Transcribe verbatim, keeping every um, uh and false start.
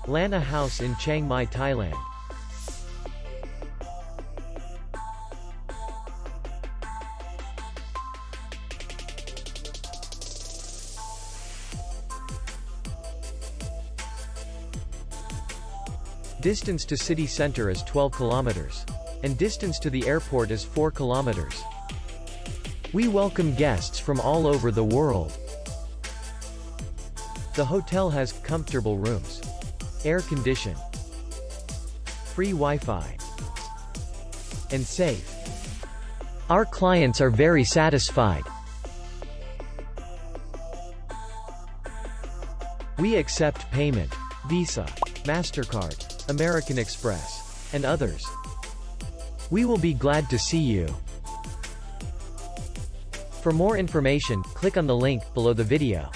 Lanna House in Chiang Mai, Thailand. Distance to city center is twelve kilometers. And distance to the airport is four kilometers. We welcome guests from all over the world. The hotel has comfortable rooms, air condition, free Wi-Fi, and safe. Our clients are very satisfied. We accept payment, Visa, MasterCard, American Express, and others. We will be glad to see you. For more information, click on the link below the video.